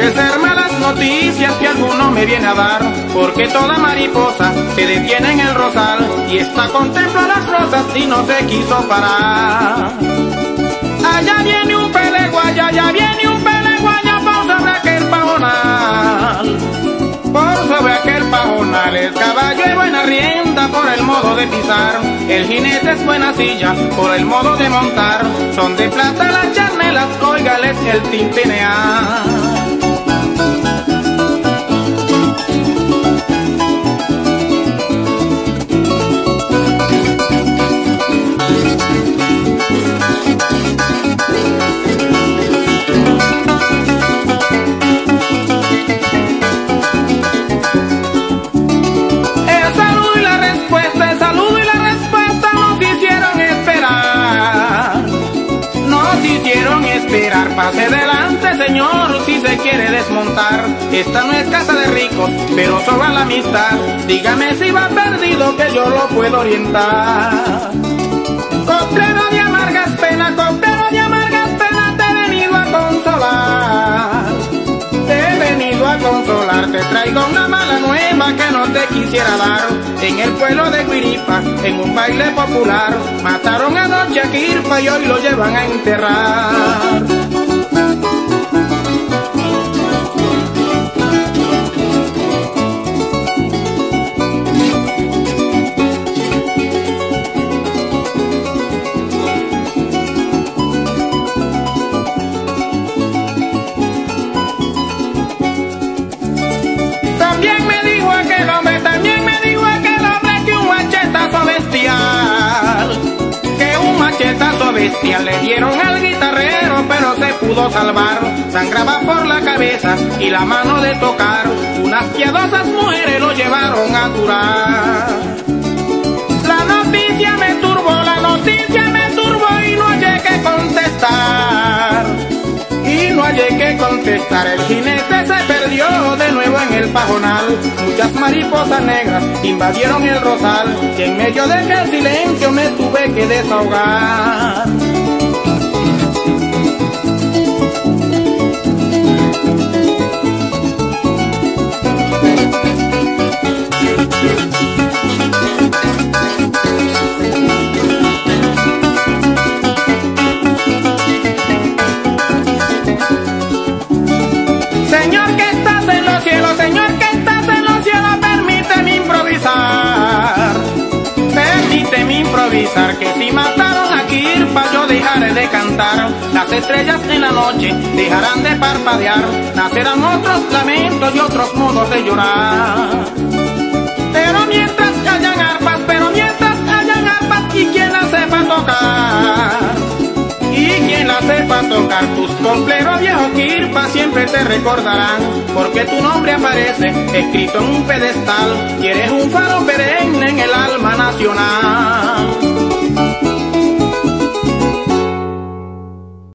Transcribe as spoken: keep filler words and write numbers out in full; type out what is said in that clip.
Debe ser malas noticias que alguno me viene a dar, porque toda mariposa se detiene en el rosal y está contempla las rosas y no se quiso parar. Allá viene un peleguaya, allá viene un peleguaya por sobre aquel pajonal. Por sobre aquel pajonal el caballo es buena rienda por el modo de pisar, el jinete es buena silla por el modo de montar, son de plata las charnelas, óigales el tintinear. Pase delante, señor, si se quiere desmontar. Esta no es casa de ricos, pero sobra la amistad. Dígame si va perdido, que yo lo puedo orientar. Coplero de amargas penas, coplero de amargas penas, te he venido a consolar. Te he venido a consolar, te traigo una mala nueva que no te quisiera dar. En el pueblo de Guiripa, en un baile popular, mataron anoche a Quirpa y hoy lo llevan a enterrar. También me dijo aquel hombre, también me dijo aquel hombre que un machetazo bestial, que un machetazo bestial le dieron al guitarrero, pero se pudo salvar. Sangraba por la cabeza y la mano de tocar, unas piadosas mujeres lo llevaron a curar. La noticia me turbó, la noticia me turbó y no hallé que contestar. Y no hallé que contestar, el jinete se perdió de nuevo en el pajonal. Muchas mariposas negras invadieron el rosal y en medio de aquel silencio me tuve que desahogar. Señor que estás en los cielos, Señor que estás en los cielos, permíteme improvisar, permíteme improvisar, que si mataron a Quirpa yo dejaré de cantar. Las estrellas en la noche dejarán de parpadear, nacerán otros lamentos y otros modos de llorar. Pero mientras hayan arpas, pero mientras hayan arpas, y quien la sepa tocar, y quien la sepa tocar, tus compleros viejos Quirpa siempre te recordarán, porque tu nombre aparece escrito en un pedestal y eres un faro perenne en el alma nacional.